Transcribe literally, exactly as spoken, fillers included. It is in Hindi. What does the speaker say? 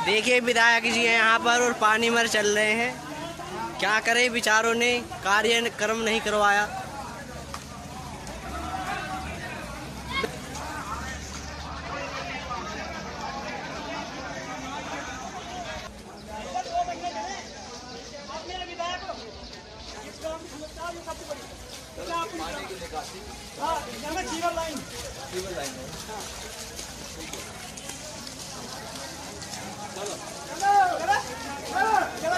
देखिए विधायक जी यहाँ पर और पानी में चल रहे हैं। क्या करें, विचारों ने कार्यक्रम नहीं करवाया। चलो